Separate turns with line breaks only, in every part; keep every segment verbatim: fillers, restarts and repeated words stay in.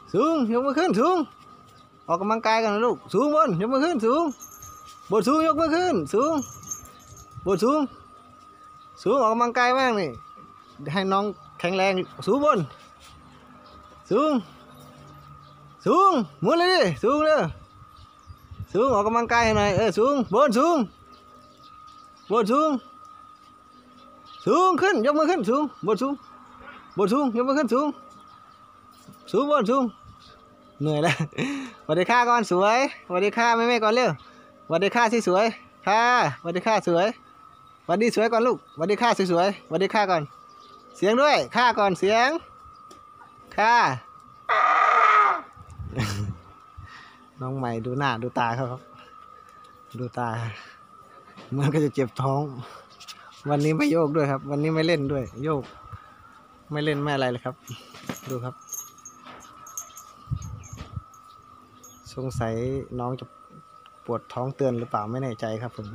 สูงยกมือขึ้นสูงออกกำลังกายกันนะลูกสูงบนยกมือขึ้นสูงบนสูงยกมือขึ้นสูงบนสูงสูงออกกำลังกายบ้างนี่ให้น้องแข็งแรงสูงบนสูงสูงหมุนเลยดิสูงเลยสูงออกกำลังกายหน่อยเออสูงบนสูงบนสูงสูงขึ้นยกมือขึ้นสูงบนสูงบนสูงยกมือขึ้นสูงสูงบนสูงเหนื่อยแล้วสวัสดีค่ะก่อนสวยสวัสดีค่ะแม่แม่ก่อนเร็วสวัสดีค่ะที่สวยค่ะสวัสดีค่ะสวยสวัสดีสวยก่อนลูกสวัสดีค่ะสวยสวยสวัสดีค่ะก่อนเสียงด้วยค่ะก่อนเสียงค่ะน้องใหม่ดูหน้าดูตาเขาครับดูตาเหมือนก็จะเจ็บท้องวันนี้ไม่โยกด้วยครับวันนี้ไม่เล่นด้วยโยกไม่เล่นไม่อะไรเลยครับดูครับสงสัยน้องจะปวดท้องเตือนหรือเปล่าไม่แน่ใจครับผม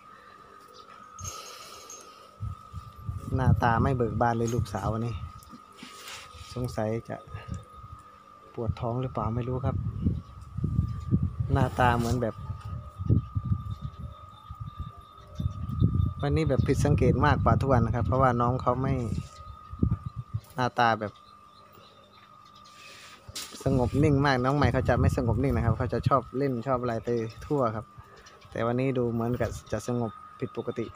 หน้าตาไม่เบิกบานเลยลูกสาววันนี้สงสัยจะปวดท้องหรือเปล่าไม่รู้ครับหน้าตาเหมือนแบบวันนี้แบบผิดสังเกตมากกว่าทุกวันนะครับเพราะว่าน้องเขาไม่หน้าตาแบบสงบนิ่งมากน้องใหม่เขาจะไม่สงบนิ่งนะครับเขาจะชอบเล่นชอบอะไรไปทั่วครับแต่วันนี้ดูเหมือนกับจะสงบผิดปกติ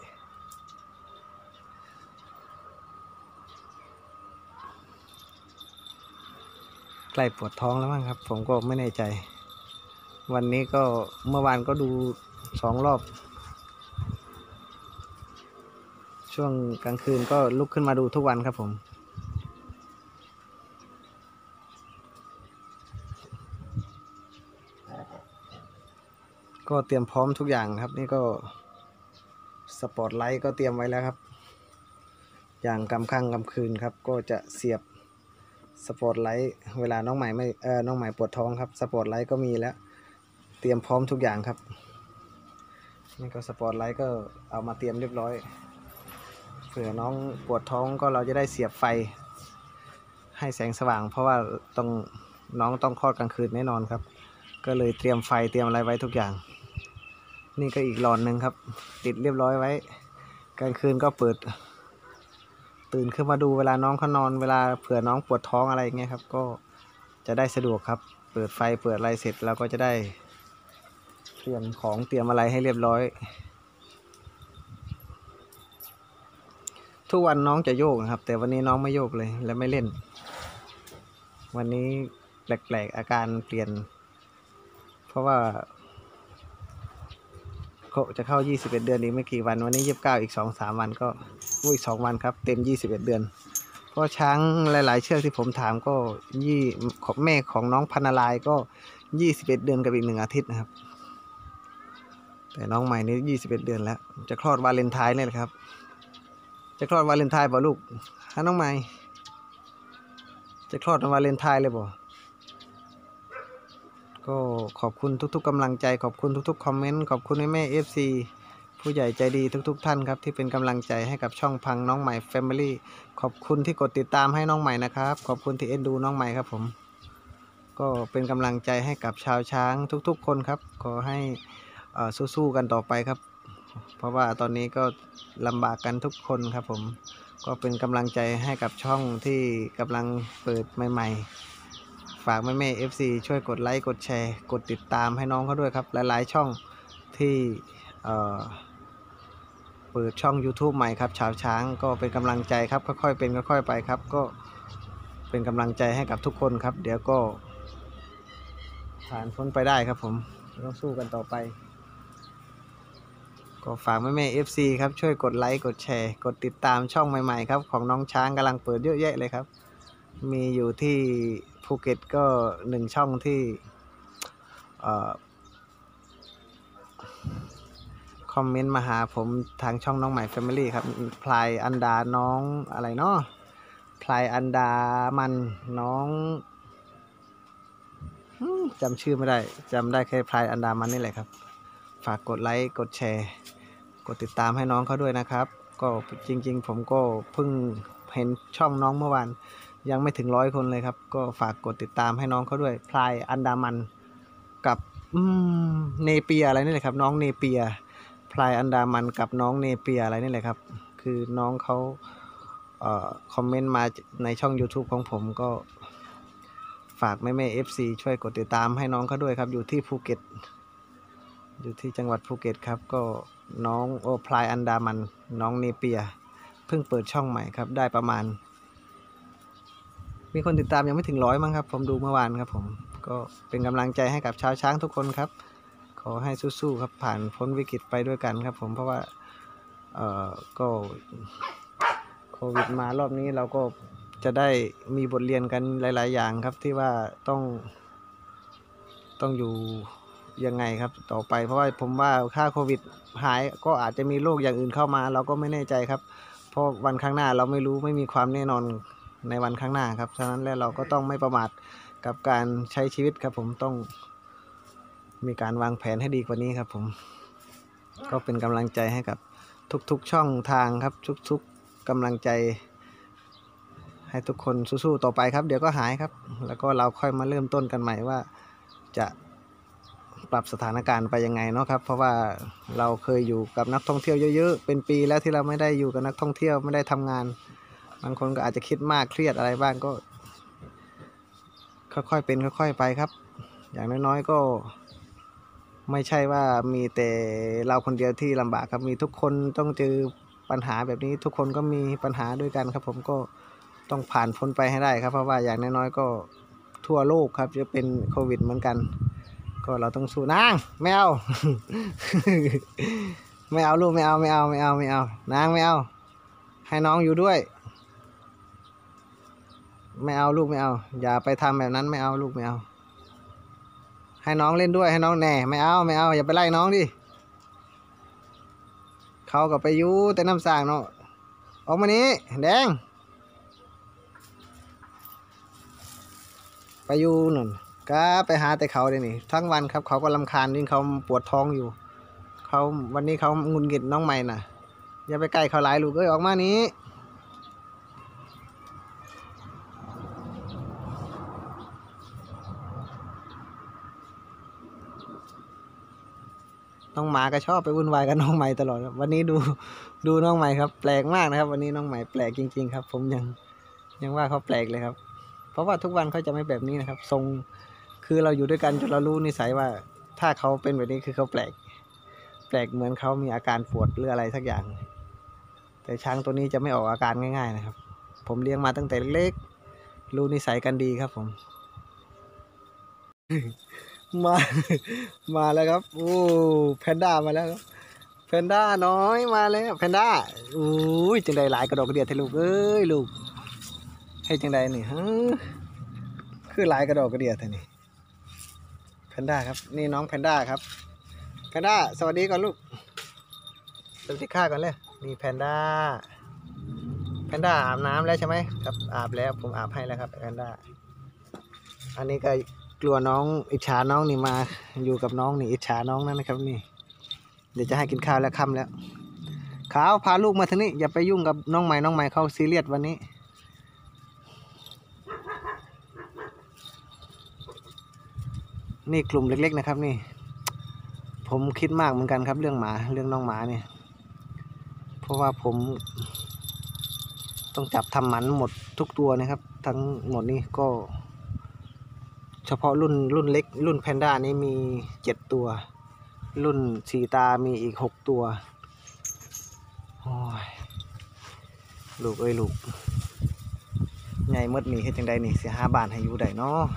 ใกล้ปวดท้องแล้วมั้งครับผมก็ไม่แน่ใจวันนี้ก็เมื่อวานก็ดูสองรอบช่วงกลางคืนก็ลุกขึ้นมาดูทุกวันครับผมก็เตรียมพร้อมทุกอย่างครับนี่ก็สปอตไลท์ก็เตรียมไว้แล้วครับอย่างกำค่ำกำคืนครับก็จะเสียบสปอตไลท์เวลาน้องใหม่ไม่เออน้องใหม่ปวดท้องครับสปอตไลท์ก็มีแล้วเตรียมพร้อมทุกอย่างครับนี่ก็สปอตไลท์ก็เอามาเตรียมเรียบร้อยเผื่อน้องปวดท้องก็เราจะได้เสียบไฟให้แสงสว่างเพราะว่าต้องน้องต้องคลอดกลางคืนแน่นอนครับก็เลยเตรียมไฟเตรียมอะไรไว้ทุกอย่างนี่ก็อีกหลอดหนึ่งครับติดเรียบร้อยไว้กลางคืนก็เปิดตื่นขึ้นมาดูเวลาน้องเขานอนเวลาเผื่อน้องปวดท้องอะไรอย่างเงี้ยครับก็จะได้สะดวกครับเปิดไฟเปิดอะไรเสร็จเราก็จะได้เตรียมของเตรียมอะไรให้เรียบร้อยทุกวันน้องจะโยกนะครับแต่วันนี้น้องไม่โยกเลยและไม่เล่นวันนี้แปลกๆอาการเปลี่ยนเพราะว่าเขาจะเข้ายี่สิบเอ็ดเดือนอีกไม่กี่วันวันนี้ยี่สิบเก้าอีก สองถึงสาม วันก็อุ้ยสองวันครับเต็มยี่สิบเอ็ดเดือนเพราะช้างหลายๆเชือกที่ผมถามก็ยี่ของแม่ของน้องพันนารายก็ยี่สิบเอ็ดเดือนกับอีกหนึ่งอาทิตย์นะครับแต่น้องใหม่นี้ยี่สิบเอ็ดเดือนแล้วจะคลอดวาเลนไทน์นี่แหละครับจะคลอดวาเลนไทน์บ่ลูกฮะน้องใหม่จะคลอดวาเลนไทน์เลยบ่ก็ขอบคุณทุกๆกำลังใจขอบคุณทุกๆคอมเมนต์ขอบคุณแม่เอฟซีผู้ใหญ่ใจดีทุกๆท่านครับที่เป็นกำลังใจให้กับช่องพังน้องใหม่ Family ขอบคุณที่กดติดตามให้น้องใหม่นะครับขอบคุณที่เอ็นดูน้องใหม่ครับผมก็เป็นกำลังใจให้กับชาวช้างทุกๆคนครับขอให้สู้ๆกันต่อไปครับเพราะว่าตอนนี้ก็ลำบากกันทุกคนครับผมก็เป็นกำลังใจให้กับช่องที่กำลังเปิดใหม่ๆฝากแม่แม่ เอฟ ซี ช่วยกดไลค์กดแชร์กดติดตามให้น้องเขาด้วยครับหลายๆช่องที่เอ่อเปิดช่อง YouTube ใหม่ครับชาวช้างก็เป็นกำลังใจครับค่อยๆเป็นค่อยๆไปครับก็เป็นกำลังใจให้กับทุกคนครับเดี๋ยวก็ผ่านพ้นไปได้ครับผมต้องสู้กันต่อไปก็ฝากแม่แม่ เอฟ ซี ครับช่วยกดไลค์กดแชร์กดติดตามช่องใหม่ๆครับของน้องช้างกำลังเปิดเยอะแยะเลยครับมีอยู่ที่ภูเก็ตก็หนึ่งช่องที่คอมเมนต์มาหาผมทางช่องน้องใหม่ Family ครับพลายอันดาน้องอะไรเนาะพลายอันดามันน้องจำชื่อไม่ได้จำได้แค่พลายอันดามันนี่แหละครับฝากกดไลค์กดแชร์กดติดตามให้น้องเขาด้วยนะครับก็จริงๆผมก็เพิ่งเห็นช่องน้องเมื่อวานยังไม่ถึงร้อยคนเลยครับก็ฝากกดติดตามให้น้องเขาด้วยพลายอันดามันกับอืมเนเปียอะไรนี่แหละครับน้องเนเปียพลายอันดามันกับน้องเนเปียอะไรนี่แหละครับคือน้องเขาเอ่อคอมเมนต์มาในช่อง YouTube ของผมก็ฝากแม่แม่ เอฟ ซี ช่วยกดติดตามให้น้องเขาด้วยครับอยู่ที่ภูเก็ตอยู่ที่จังหวัดภูเก็ตครับก็น้องโอพลายอันดามันน้องเนเปียเพิ่งเปิดช่องใหม่ครับได้ประมาณมีคนติดตามยังไม่ถึงร้อยมั้งครับผมดูเมื่อวานครับผมก็เป็นกำลังใจให้กับชาวช้างทุกคนครับขอให้สู้ๆครับผ่านพ้นวิกฤตไปด้วยกันครับผมเพราะว่าเอ่อก็โควิดมารอบนี้เราก็จะได้มีบทเรียนกันหลายๆอย่างครับที่ว่าต้องต้องอยู่ยังไงครับต่อไปเพราะว่าผมว่าถ้าโควิดหายก็อาจจะมีโรคอย่างอื่นเข้ามาเราก็ไม่แน่ใจครับเพราะวันข้างหน้าเราไม่รู้ไม่มีความแน่นอนในวันข้างหน้าครับฉะนั้นแล้วเราก็ต้องไม่ประมาทกับการใช้ชีวิตครับผมต้องมีการวางแผนให้ดีกว่านี้ครับผมก็เป็นกำลังใจให้กับทุกๆช่องทางครับทุกๆกำลังใจให้ทุกคนสู้ๆต่อไปครับเดี๋ยวก็หายครับแล้วก็เราค่อยมาเริ่มต้นกันใหม่ว่าจะปรับสถานการณ์ไปยังไงเนาะครับเพราะว่าเราเคยอยู่กับนักท่องเที่ยวเยอะๆเป็นปีแล้วที่เราไม่ได้อยู่กับนักท่องเที่ยวไม่ได้ทำงานบางคนก็อาจจะคิดมากเครียดอะไรบ้างก็ค่อยๆเป็นค่อยๆไปครับอย่างน้อยๆก็ไม่ใช่ว่ามีแต่เราคนเดียวที่ลำบากครับมีทุกคนต้องเจอปัญหาแบบนี้ทุกคนก็มีปัญหาด้วยกันครับผมก็ต้องผ่านพ้นไปให้ได้ครับเพราะว่าอย่างน้อยๆก็ทั่วโลกครับจะเป็นโควิดเหมือนกันก็เราต้องสู้นางไม่เอา ไม่เอาลูกไม่เอาไม่เอาไม่เอาไม่เอานางไม่เอาให้น้องอยู่ด้วยไม่เอาลูกไม่เอาอย่าไปทำแบบนั้นไม่เอาลูกไม่เอาให้น้องเล่นด้วยให้น้องแหน่ไม่เอาไม่เอาอย่าไปไล่น้องดิเขากับไปยูแต่น้ำสร้างเนาะออกมานี้แดงไปยูนั่นก็ไปหาแต่เขาเลยนี่ทั้งวันครับเขาก็รำคาญยิ่งเขาปวดท้องอยู่เขาวันนี้เขางุนงิดน้องใหม่น่ะอย่าไปใกล้เขาหลายลูกเอ้ยออกมานี้น้องหมาก็ชอบไปวุ่นวายกับน้องใหม่ตลอดครับวันนี้ดูดูน้องใหม่ครับแปลกมากนะครับวันนี้น้องใหม่แปลกจริงๆครับผมยังยังว่าเขาแปลกเลยครับเพราะว่าทุกวันเขาจะไม่แบบนี้นะครับทรงคือเราอยู่ด้วยกันจนเรารู้นิสัยว่าถ้าเขาเป็นแบบนี้คือเขาแปลกแปลกเหมือนเขามีอาการปวดหรืออะไรสักอย่างแต่ช้างตัวนี้จะไม่ออกอาการง่ายๆนะครับผมเลี้ยงมาตั้งแต่เล็กรู้นิสัยกันดีครับผม มามาแล้วครับโอ้แพนด้ามาแล้วครับแพนด้าน้อยมาแล้วแพนด้าอุ้ยจังใดหลายกระดอกกระเดียดให้ลูกเอ้ยลูกให้จังใดนี่ฮะคือหลายกระดอกกระเดียดนี่แพนด้าครับนี่น้องแพนด้าครับแพนด้าสวัสดีก่อนลูกสวัสดีข้าก่อนเลยนี่แพนด้าแพนด้าอาบน้ำแล้วใช่ไหมครับอาบแล้วผมอาบให้แล้วครับแพนด้าอันนี้ก็กลัวน้องอิจฉาน้องนี่มาอยู่กับน้องนี่อิจฉาน้องนั่นนะครับนี่เดี๋ยวจะให้กินข้าวแล้วค่ำแล้วขาวพาลูกมาทางนี้อย่าไปยุ่งกับน้องใหม่น้องใหม่เขาซีเรียสวันนี้นี่กลุ่มเล็กๆนะครับนี่ผมคิดมากเหมือนกันครับเรื่องหมาเรื่องน้องหมาเนี่ยเพราะว่าผมต้องจับทำหมันหมดทุกตัวนะครับทั้งหมดนี่ก็เฉพาะรุ่นรุ่นเล็กรุ่นแพนด้านี้มีเจ็ดตัวรุ่นสีตามีอีกหกตัวโอ้ยลูกเอ้ยลูกไงมดนี่เฮ็ดจังใดนี่เสียห้าบาทให้อยู่ได้เนาะ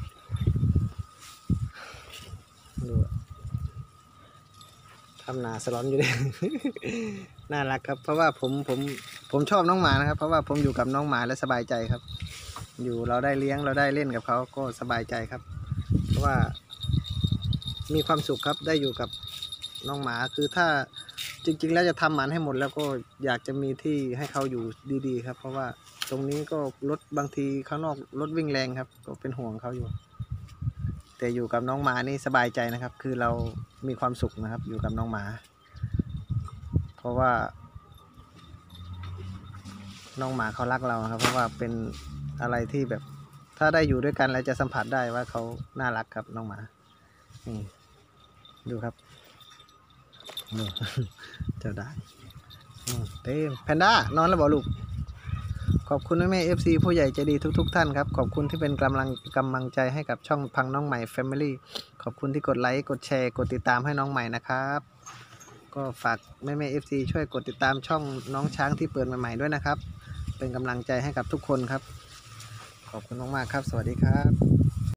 ดูทำหนาสลอนอยู่ดิ น่ารักครับเพราะว่าผมผมผมชอบน้องหมานะครับเพราะว่าผมอยู่กับน้องหมาและสบายใจครับอยู่เราได้เลี้ยงเราได้เล่นกับเขาก็สบายใจครับเพราะว่ามีความสุขครับได้อยู่กับน้องหมาคือถ้าจริงๆแล้วจะทำหมันให้หมดแล้วก็อยากจะมีที่ให้เขาอยู่ดีๆครับเพราะว่าตรงนี้ก็รถบางทีข้างนอกรถวิ่งแรงครับก็เป็นห่วงเขาอยู่แต่อยู่กับน้องหมานี่สบายใจนะครับคือเรามีความสุขนะครับอยู่กับน้องหมาเพราะว่าน้องหมาเขารักเราครับเพราะว่าเป็นอะไรที่แบบถ้าได้อยู่ด้วยกันแล้วจะสัมผัสได้ว่าเขาน่ารักครับน้องหมานี่ดูครับดู เจ้าด่างอืมเต็มแพนด้านอนแล้วบอกลูกขอบคุณแม่แม่เอฟซีผู้ใหญ่ใจดีทุกๆทท่านครับขอบคุณที่เป็นกำลังกำลังใจให้กับช่องพังน้องใหม่ Family ขอบคุณที่กดไลค์กดแชร์กดติดตามให้น้องใหม่นะครับก็ฝากแม่แม่เอฟซีช่วยกดติดตามช่องน้องช้างที่เปิดใหม่ๆด้วยนะครับเป็นกำลังใจให้กับทุกคนครับขอบคุณมากๆครับสวัสดีครับ